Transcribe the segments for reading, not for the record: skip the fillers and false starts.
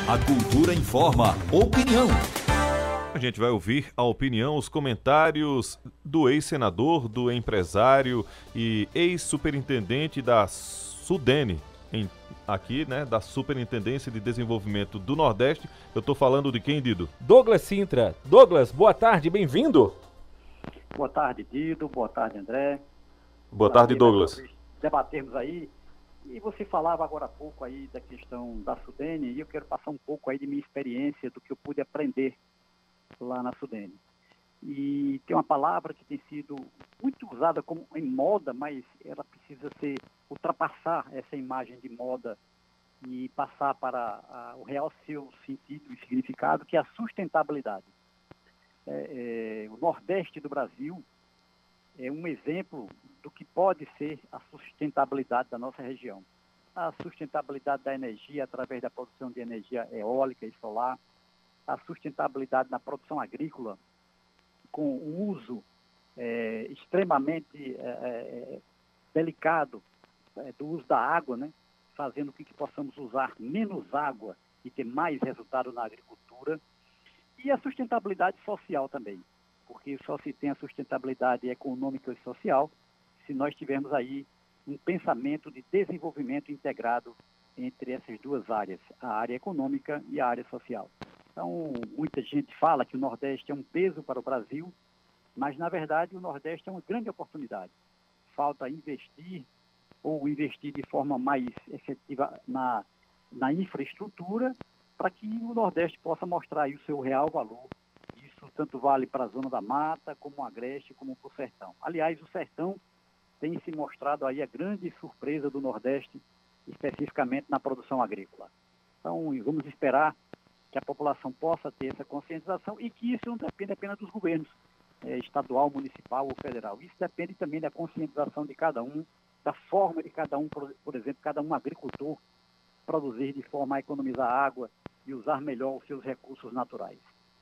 A cultura informa. Opinião. A gente vai ouvir a opinião, os comentários do ex-senador, do empresário e ex-superintendente da Sudene, aqui, né, da Superintendência de Desenvolvimento do Nordeste. Eu estou falando de quem, Dido? Douglas Sintra. Douglas, boa tarde, bem-vindo. Boa tarde, Dido. Boa tarde, André. Boa tarde, Douglas. Debatermos aí. E você falava agora há pouco aí da questão da Sudene, e eu quero passar um pouco aí de minha experiência, do que eu pude aprender lá na Sudene. E tem uma palavra que tem sido muito usada como em moda, mas ela precisa ultrapassar essa imagem de moda e passar para o real seu sentido e significado, que é a sustentabilidade. O Nordeste do Brasil é um exemplo do que pode ser a sustentabilidade da nossa região. A sustentabilidade da energia através da produção de energia eólica e solar, a sustentabilidade na produção agrícola, com o uso extremamente delicado do uso da água, né? Fazendo com que possamos usar menos água e ter mais resultado na agricultura, e a sustentabilidade social também, porque só se tem a sustentabilidade econômica e social se nós tivermos aí um pensamento de desenvolvimento integrado entre essas duas áreas, a área econômica e a área social. Então, muita gente fala que o Nordeste é um peso para o Brasil, mas, na verdade, o Nordeste é uma grande oportunidade. Falta investir de forma mais efetiva na infraestrutura, para que o Nordeste possa mostrar aí o seu real valor. Isso tanto vale para a zona da mata, como o Agreste, como para o Sertão. Aliás, o Sertão tem se mostrado aí a grande surpresa do Nordeste, especificamente na produção agrícola. Então, vamos esperar que a população possa ter essa conscientização e que isso não depende apenas dos governos, estadual, municipal ou federal. Isso depende também da conscientização de cada um, da forma de cada um, por exemplo, cada um agricultor produzir de forma a economizar água e usar melhor os seus recursos naturais.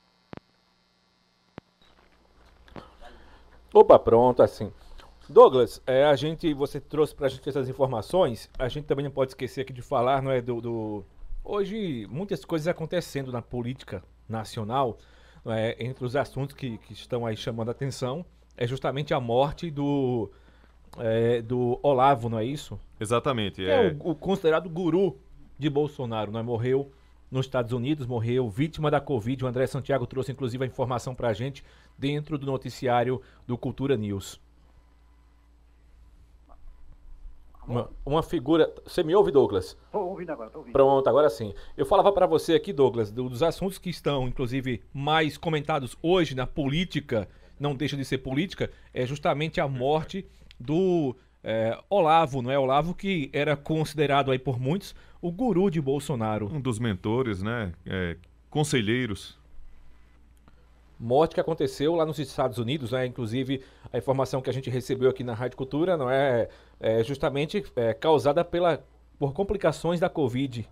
Opa, pronto, assim. Douglas, você trouxe para a gente essas informações, a gente também não pode esquecer aqui de falar, não é, hoje muitas coisas acontecendo na política nacional, não é, entre os assuntos que estão aí chamando a atenção, é justamente a morte do Olavo, não é isso? Exatamente. É o considerado guru de Bolsonaro, não é? Morreu nos Estados Unidos, morreu vítima da Covid. O André Santiago trouxe inclusive a informação para a gente dentro do noticiário do Cultura News. Uma figura... Você me ouve, Douglas? Estou ouvindo agora, estou ouvindo. Pronto, agora sim. Eu falava para você aqui, Douglas, dos assuntos que estão, inclusive, mais comentados hoje na política, não deixa de ser política, é justamente a morte do Olavo, não é? Olavo, que era considerado aí por muitos o guru de Bolsonaro. Um dos mentores, né? Conselheiros. Morte que aconteceu lá nos Estados Unidos, né? Inclusive a informação que a gente recebeu aqui na Rádio Cultura não é justamente causada por complicações da Covid.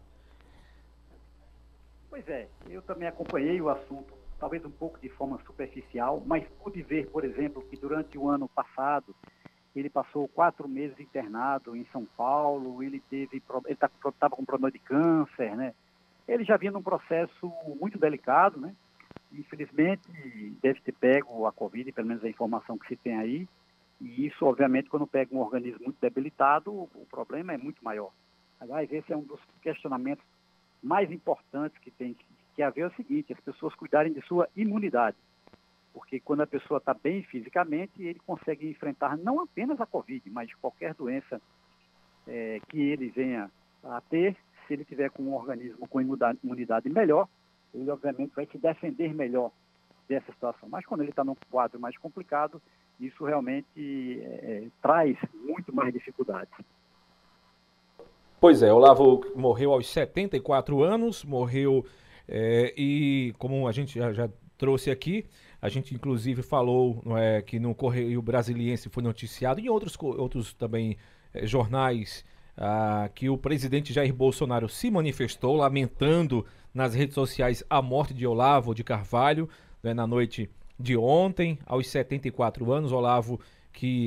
Pois é, eu também acompanhei o assunto, talvez um pouco de forma superficial, mas pude ver, por exemplo, que durante o ano passado ele passou 4 meses internado em São Paulo, ele estava com problema de câncer, né? Ele já vinha num processo muito delicado, né? Infelizmente, deve ter pego a Covid, pelo menos a informação que se tem aí, e isso, obviamente, quando pega um organismo muito debilitado, o problema é muito maior. Aliás, esse é um dos questionamentos mais importantes que tem que haver, é o seguinte: as pessoas cuidarem de sua imunidade, porque quando a pessoa está bem fisicamente, ele consegue enfrentar não apenas a Covid, mas qualquer doença que ele venha a ter. Se ele tiver com um organismo com imunidade melhor, ele obviamente vai se defender melhor dessa situação. Mas quando ele está num quadro mais complicado, isso realmente traz muito mais dificuldades. Pois é, Olavo morreu aos 74 anos, morreu e como a gente já trouxe aqui, a gente inclusive falou que no Correio Brasiliense foi noticiado, e em outros também jornais, que o presidente Jair Bolsonaro se manifestou lamentando nas redes sociais a morte de Olavo de Carvalho, na noite de ontem, aos 74 anos. Olavo, que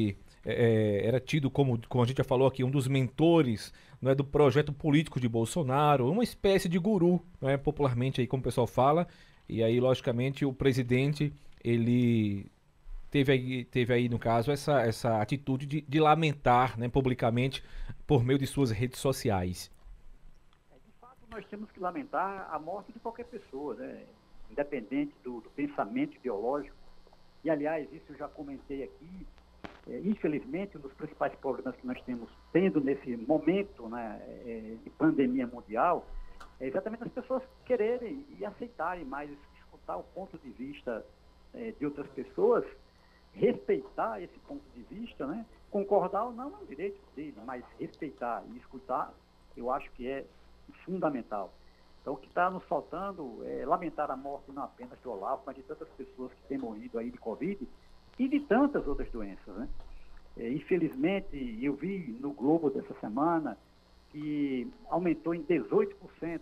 era tido como a gente já falou aqui, um dos mentores, não é, do projeto político de Bolsonaro, uma espécie de guru, não é, popularmente aí como o pessoal fala. E aí, logicamente, o presidente, ele teve aí, no caso, essa atitude de lamentar, né, publicamente por meio de suas redes sociais. De fato, nós temos que lamentar a morte de qualquer pessoa, né? Independente do pensamento ideológico. E, aliás, isso eu já comentei aqui. Infelizmente, um dos principais problemas que nós temos tendo nesse momento, né, de pandemia mundial é exatamente as pessoas quererem e aceitarem mais, escutar o ponto de vista de outras pessoas, respeitar esse ponto de vista, né? Concordar ou não é um direito dele, mas respeitar e escutar, eu acho que é fundamental. Então, o que está nos faltando é lamentar a morte não apenas do Olavo, mas de tantas pessoas que têm morrido aí de Covid e de tantas outras doenças, né? Infelizmente, eu vi no Globo dessa semana que aumentou em 18%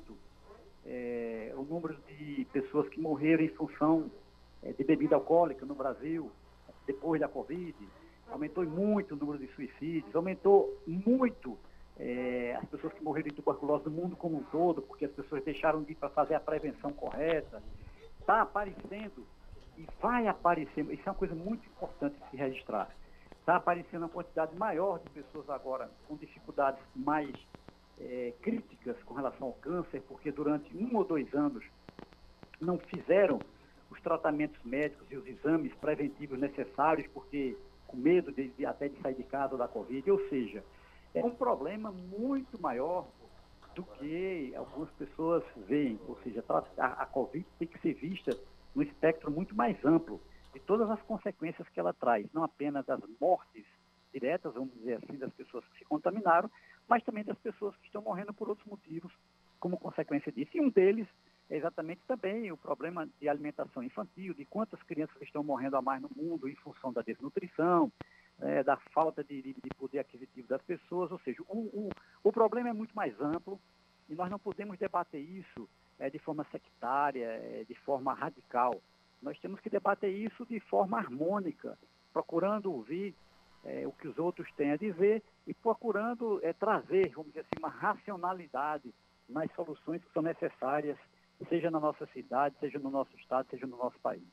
o número de pessoas que morreram em função de bebida alcoólica no Brasil, depois da Covid. Aumentou muito o número de suicídios, aumentou muito as pessoas que morreram de tuberculose no mundo como um todo, porque as pessoas deixaram de ir para fazer a prevenção correta. Está aparecendo e vai aparecer, isso é uma coisa muito importante de se registrar, está aparecendo uma quantidade maior de pessoas agora com dificuldades mais críticas com relação ao câncer, porque durante 1 ou 2 anos não fizeram os tratamentos médicos e os exames preventivos necessários, porque com medo até de sair de casa da Covid, ou seja, é um problema muito maior do que algumas pessoas veem, ou seja, a Covid tem que ser vista num espectro muito mais amplo de todas as consequências que ela traz, não apenas das mortes diretas, vamos dizer assim, das pessoas que se contaminaram, mas também das pessoas que estão morrendo por outros motivos como consequência disso. E um deles é exatamente também o problema de alimentação infantil, de quantas crianças estão morrendo a mais no mundo em função da desnutrição, da falta de poder aquisitivo das pessoas. Ou seja, o problema é muito mais amplo e nós não podemos debater isso de forma sectária, de forma radical. Nós temos que debater isso de forma harmônica, procurando ouvir o que os outros têm a dizer e procurando trazer, vamos dizer assim, uma racionalidade nas soluções que são necessárias, seja na nossa cidade, seja no nosso estado, seja no nosso país.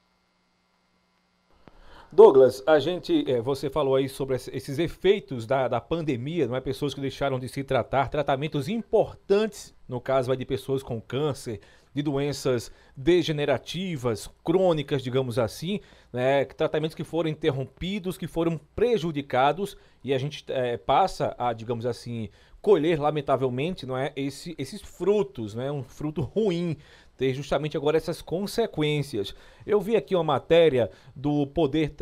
Douglas, você falou aí sobre esses efeitos da pandemia, não é? Pessoas que deixaram de se tratar, tratamentos importantes, no caso aí de pessoas com câncer, de doenças degenerativas, crônicas, digamos assim, né? Tratamentos que foram interrompidos, que foram prejudicados, e a gente passa a, digamos assim, colher, lamentavelmente, não é, esses frutos, né? Um fruto ruim, ter justamente agora essas consequências. Eu vi aqui uma matéria do Poder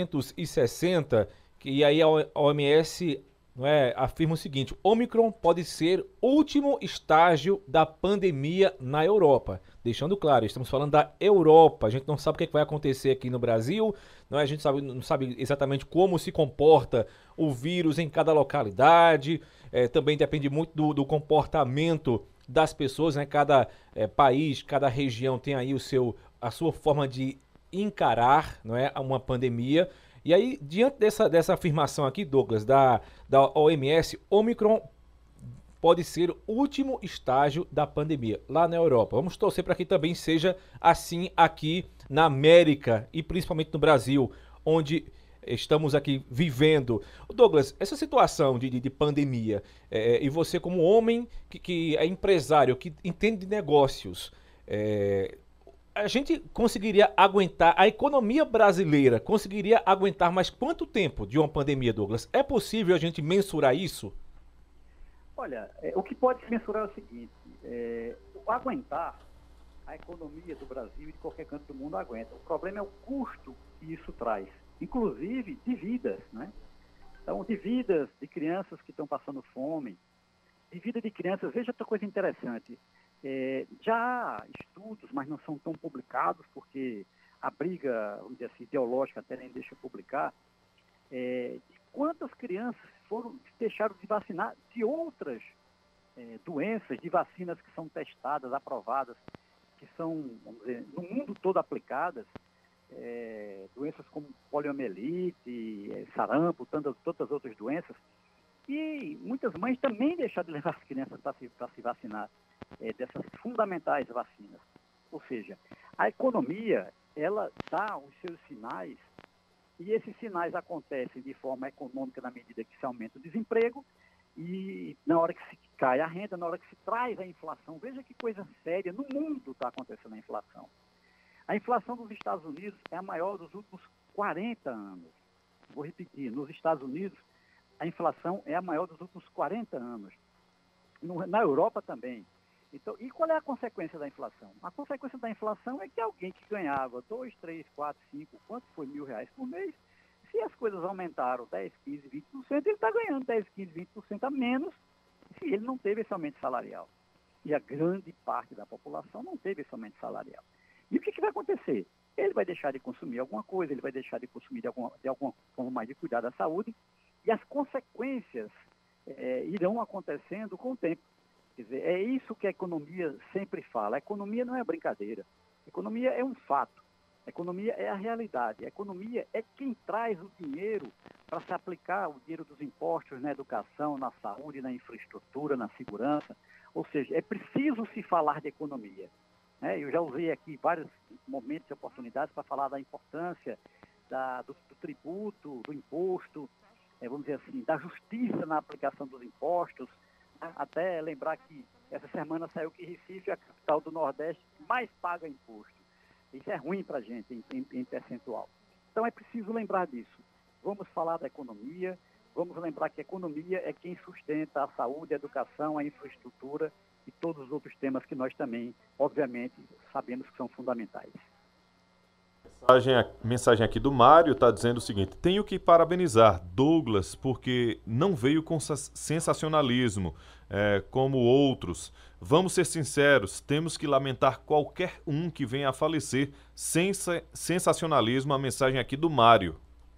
360, e aí a OMS, não é, afirma o seguinte: Ômicron pode ser o último estágio da pandemia na Europa. Deixando claro, estamos falando da Europa, a gente não sabe o que vai acontecer aqui no Brasil, não é? A gente não sabe exatamente como se comporta o vírus em cada localidade, também depende muito do comportamento das pessoas, né? Cada país, cada região tem aí a sua forma de encarar, não é, uma pandemia. E aí, diante dessa afirmação aqui, Douglas, da OMS, Ômicron pode ser o último estágio da pandemia lá na Europa. Vamos torcer para que também seja assim aqui na América e principalmente no Brasil, onde estamos aqui vivendo. Douglas, essa situação de pandemia, e você como homem que é empresário, que entende de negócios, a gente conseguiria aguentar, a economia brasileira conseguiria aguentar mais quanto tempo de uma pandemia, Douglas? É possível a gente mensurar isso? Olha, o que pode se mensurar é o seguinte: aguentar, a economia do Brasil e de qualquer canto do mundo aguenta. O problema é o custo que isso traz, inclusive de vidas, né? Então, de vidas de crianças que estão passando fome, de vida de crianças. Veja outra coisa interessante. Já há estudos, mas não são tão publicados, porque a briga, vamos dizer assim, ideológica até nem deixa publicar, de quantas crianças deixaram de vacinar de outras doenças, de vacinas que são testadas, aprovadas, que são, vamos dizer, no mundo todo aplicadas, doenças como poliomielite, sarampo, tantas outras doenças. E muitas mães também deixaram de levar as crianças para se vacinar dessas fundamentais vacinas. Ou seja, a economia, ela dá os seus sinais, e esses sinais acontecem de forma econômica na medida que se aumenta o desemprego e na hora que se cai a renda, na hora que se traz a inflação. Veja que coisa séria, no mundo está acontecendo a inflação. A inflação dos Estados Unidos é a maior dos últimos 40 anos. Vou repetir, nos Estados Unidos, a inflação é a maior dos últimos 40 anos. Na Europa também. Então, e qual é a consequência da inflação? A consequência da inflação é que alguém que ganhava 2, 3, 4, 5, quanto foi R$1.000 por mês, se as coisas aumentaram 10, 15, 20%, ele está ganhando 10, 15, 20% a menos se ele não teve esse aumento salarial. E a grande parte da população não teve esse aumento salarial. E o que vai acontecer? Ele vai deixar de consumir alguma coisa, ele vai deixar de consumir de alguma forma mais de cuidar da saúde, e as consequências irão acontecendo com o tempo. Quer dizer, é isso que a economia sempre fala. A economia não é brincadeira. A economia é um fato. A economia é a realidade. A economia é quem traz o dinheiro para se aplicar, o dinheiro dos impostos na educação, na saúde, na infraestrutura, na segurança. Ou seja, é preciso se falar de economia. Eu já usei aqui vários momentos e oportunidades para falar da importância do tributo, do imposto, vamos dizer assim, da justiça na aplicação dos impostos. Até lembrar que essa semana saiu que Recife é a capital do Nordeste que mais paga imposto. Isso é ruim para a gente em percentual. Então é preciso lembrar disso. Vamos falar da economia, vamos lembrar que a economia é quem sustenta a saúde, a educação, a infraestrutura e todos os outros temas que nós também, obviamente, sabemos que são fundamentais. Mensagem aqui do Mário está dizendo o seguinte: tenho que parabenizar Douglas porque não veio com sensacionalismo como outros. Vamos ser sinceros, temos que lamentar qualquer um que venha a falecer sem sensacionalismo. A mensagem aqui do Mário.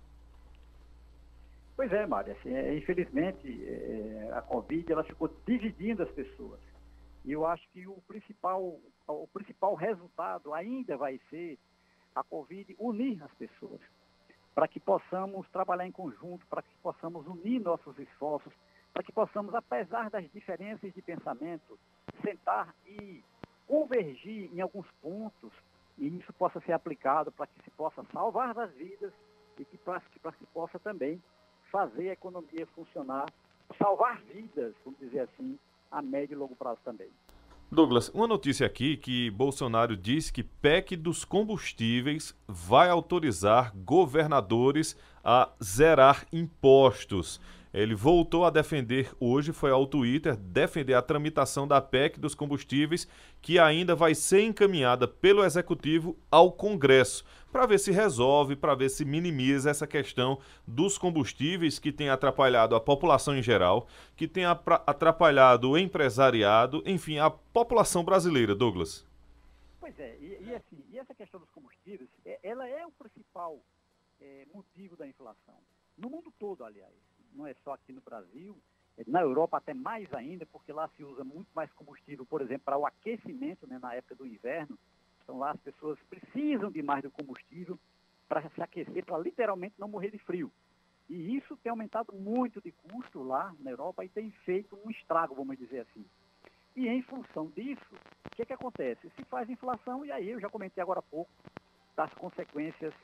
Pois é, Mário, assim, infelizmente a Covid ela ficou dividindo as pessoas. E eu acho que o principal resultado ainda vai ser a Covid unir as pessoas, para que possamos trabalhar em conjunto, para que possamos unir nossos esforços, para que possamos, apesar das diferenças de pensamento, sentar e convergir em alguns pontos, e isso possa ser aplicado para que se possa salvar as vidas e para que se possa também fazer a economia funcionar, salvar vidas, vamos dizer assim, a médio e longo prazo também. Douglas, uma notícia aqui que Bolsonaro diz que PEC dos combustíveis vai autorizar governadores a zerar impostos. Ele voltou a defender hoje, foi ao Twitter, defender a tramitação da PEC dos combustíveis, que ainda vai ser encaminhada pelo Executivo ao Congresso, para ver se resolve, para ver se minimiza essa questão dos combustíveis que tem atrapalhado a população em geral, que tem atrapalhado o empresariado, enfim, a população brasileira, Douglas. Pois é, e essa questão dos combustíveis, ela é o principal motivo da inflação. No mundo todo, aliás. Não é só aqui no Brasil, na Europa até mais ainda, porque lá se usa muito mais combustível, por exemplo, para o aquecimento, né, na época do inverno. Então lá as pessoas precisam de mais do combustível para se aquecer, para literalmente não morrer de frio. E isso tem aumentado muito de custo lá na Europa e tem feito um estrago, vamos dizer assim. E em função disso, o que acontece? Se faz inflação, e aí eu já comentei agora há pouco das consequências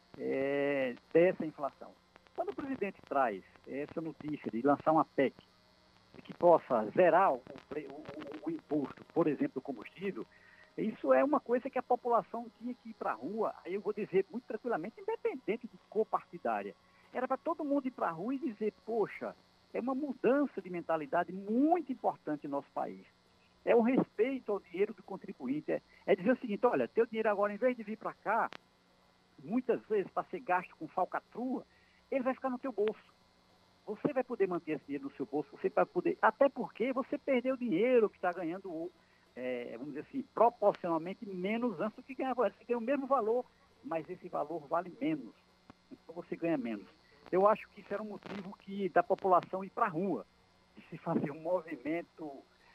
dessa inflação. Quando o presidente traz essa notícia de lançar uma PEC que possa zerar o imposto, por exemplo, do combustível, isso é uma coisa que a população tinha que ir para a rua, aí eu vou dizer muito tranquilamente, independente de cor partidária. Era para todo mundo ir para a rua e dizer, poxa, é uma mudança de mentalidade muito importante no nosso país. É um respeito ao dinheiro do contribuinte. É dizer o seguinte, olha, teu dinheiro agora, em vez de vir para cá, muitas vezes para ser gasto com falcatrua, ele vai ficar no teu bolso. Você vai poder manter esse dinheiro no seu bolso, você vai poder, até porque você perdeu dinheiro que está ganhando, vamos dizer assim, proporcionalmente menos antes do que ganhava. Você tem o mesmo valor, mas esse valor vale menos. Então você ganha menos. Eu acho que isso era um motivo da população ir para a rua, de se fazer um movimento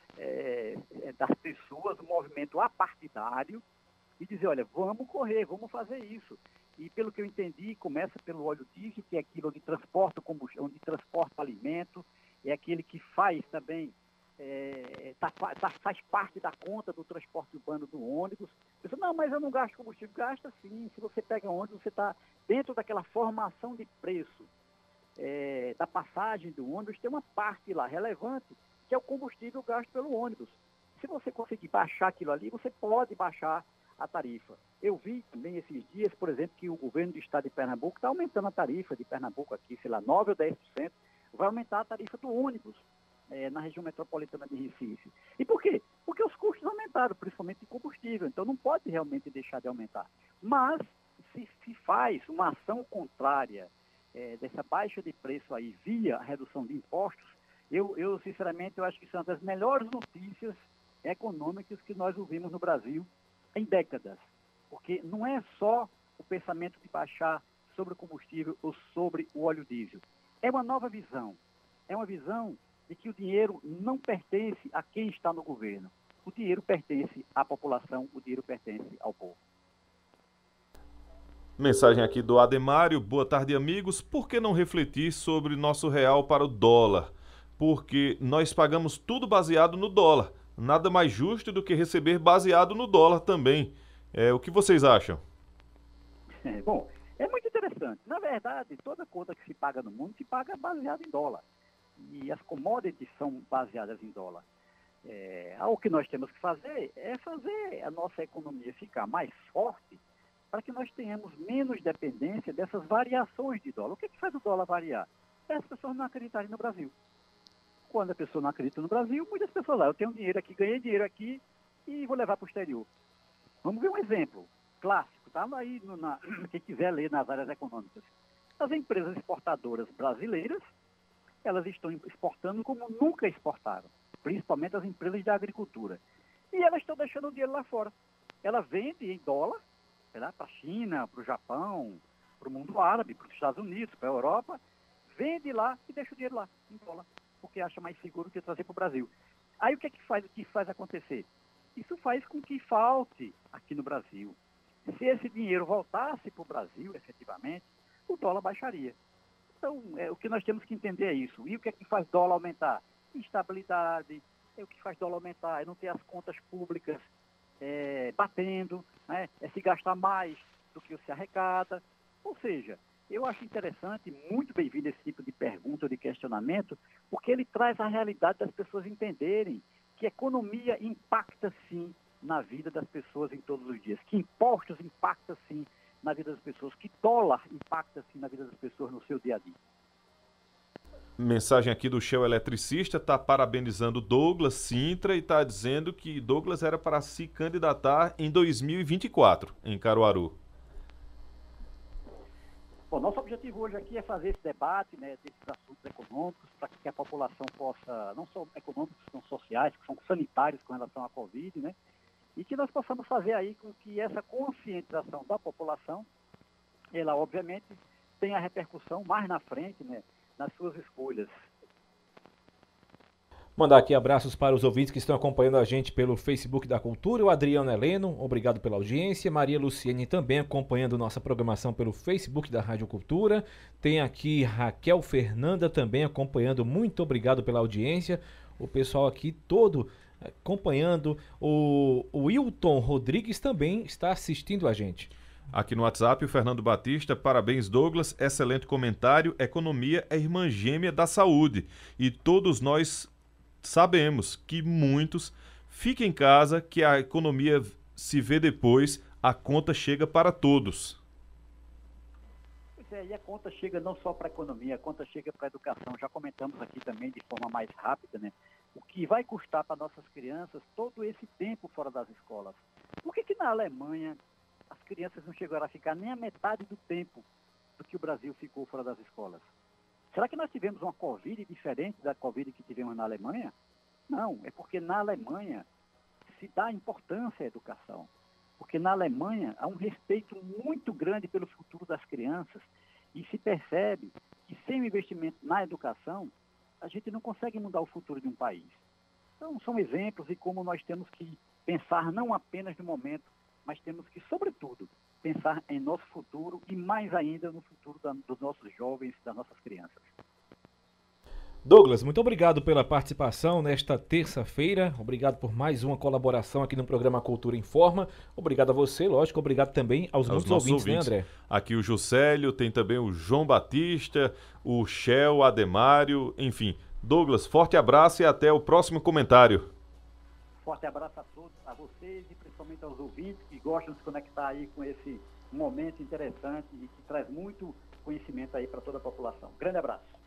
das pessoas, um movimento apartidário, e dizer, olha, vamos correr, vamos fazer isso. E pelo que eu entendi, começa pelo óleo diesel, que é aquilo onde transporta combustível, onde transporta alimento, é aquele que faz também, faz parte da conta do transporte urbano do ônibus. Você, não, mas eu não gasto combustível. Gasta sim. Se você pega ônibus, você está dentro daquela formação de preço da passagem do ônibus, tem uma parte lá relevante, que é o combustível gasto pelo ônibus. Se você conseguir baixar aquilo ali, você pode baixar a tarifa. Eu vi também esses dias, por exemplo, que o governo do estado de Pernambuco está aumentando a tarifa de Pernambuco aqui, sei lá, 9 ou 10%, vai aumentar a tarifa do ônibus na região metropolitana de Recife. E por quê? Porque os custos aumentaram, principalmente de combustível, então não pode realmente deixar de aumentar. Mas, se faz uma ação contrária dessa baixa de preço aí via a redução de impostos, eu sinceramente, eu acho que são uma das melhores notícias econômicas que nós ouvimos no Brasil em décadas. Porque não é só o pensamento de baixar sobre o combustível ou sobre o óleo diesel. É uma nova visão. É uma visão de que o dinheiro não pertence a quem está no governo. O dinheiro pertence à população, o dinheiro pertence ao povo. Mensagem aqui do Ademário. Boa tarde, amigos. Por que não refletir sobre nosso real para o dólar? Porque nós pagamos tudo baseado no dólar. Nada mais justo do que receber baseado no dólar também. O que vocês acham? Bom, é muito interessante. Na verdade, toda conta que se paga no mundo se paga baseada em dólar. E as commodities são baseadas em dólar. O que nós temos que fazer é fazer a nossa economia ficar mais forte para que nós tenhamos menos dependência dessas variações de dólar. O que é que faz o dólar variar? É as pessoas não acreditarem no Brasil. Quando a pessoa não acredita no Brasil, muitas pessoas lá, eu tenho dinheiro aqui, ganhei dinheiro aqui e vou levar para o exterior. Vamos ver um exemplo clássico, está aí, quem quiser ler nas áreas econômicas. As empresas exportadoras brasileiras, elas estão exportando como nunca exportaram, principalmente as empresas da agricultura. E elas estão deixando o dinheiro lá fora. Ela vende em dólar, para a China, para o Japão, para o mundo árabe, para os Estados Unidos, para a Europa, vende lá e deixa o dinheiro lá, em dólar, porque acha mais seguro que trazer para o Brasil. Aí o que faz acontecer? Isso faz com que falte aqui no Brasil. Se esse dinheiro voltasse para o Brasil, efetivamente, o dólar baixaria. Então, o que nós temos que entender é isso. E o que é que faz dólar aumentar? Instabilidade. O que faz dólar aumentar é não ter as contas públicas batendo, né? É se gastar mais do que se arrecada. Ou seja, eu acho interessante, muito bem-vindo esse tipo de pergunta ou de questionamento, porque ele traz a realidade das pessoas entenderem que economia impacta sim na vida das pessoas em todos os dias, que impostos impactam sim na vida das pessoas, que dólar impacta sim na vida das pessoas no seu dia a dia. Mensagem aqui do Shell Eletricista, está parabenizando Douglas Sintra e está dizendo que Douglas era para se candidatar em 2024, em Caruaru. Bom, nosso objetivo hoje aqui é fazer esse debate, né, desses assuntos econômicos, para que a população possa, não só econômicos, que são sociais, que são sanitários com relação à Covid, né, e que nós possamos fazer aí com que essa conscientização da população, ela obviamente tenha repercussão mais na frente, né, nas suas escolhas. Mandar aqui abraços para os ouvintes que estão acompanhando a gente pelo Facebook da Cultura. O Adriano Heleno, obrigado pela audiência. Maria Luciene também acompanhando nossa programação pelo Facebook da Rádio Cultura. Tem aqui Raquel Fernanda também acompanhando. Muito obrigado pela audiência. O pessoal aqui todo acompanhando. O Wilton Rodrigues também está assistindo a gente. Aqui no WhatsApp, o Fernando Batista, parabéns Douglas, excelente comentário, economia é irmã gêmea da saúde e todos nós sabemos que muitos ficam em casa, que a economia se vê depois, a conta chega para todos. Pois é, e a conta chega não só para a economia, a conta chega para a educação, já comentamos aqui também de forma mais rápida, né? O que vai custar para nossas crianças todo esse tempo fora das escolas. Por que na Alemanha as crianças não chegaram a ficar nem a metade do tempo do que o Brasil ficou fora das escolas? Será que nós tivemos uma Covid diferente da Covid que tivemos na Alemanha? Não, é porque na Alemanha se dá importância à educação. Porque na Alemanha há um respeito muito grande pelo futuro das crianças e se percebe que sem o investimento na educação, a gente não consegue mudar o futuro de um país. Então, são exemplos de como nós temos que pensar não apenas no momento, mas temos que, sobretudo, pensar em nosso futuro e mais ainda no futuro dos nossos jovens, das nossas crianças. Douglas, muito obrigado pela participação nesta terça-feira. Obrigado por mais uma colaboração aqui no programa Cultura Informa. Obrigado a você, lógico. Obrigado também aos muitos ouvintes, né, André? Aqui o Juscelio, tem também o João Batista, o Shell, Ademário, enfim. Douglas, forte abraço e até o próximo comentário. Forte abraço a todos, a vocês e principalmente aos ouvintes que gostam de se conectar aí com esse momento interessante e que traz muito conhecimento aí para toda a população. Grande abraço.